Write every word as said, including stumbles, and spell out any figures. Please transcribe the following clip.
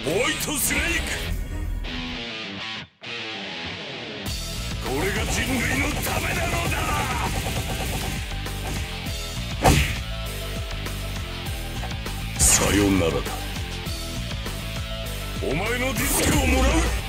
ホワイトスネーク。これが人類のためなのだ。さよならだ。お前のディスクをもらう。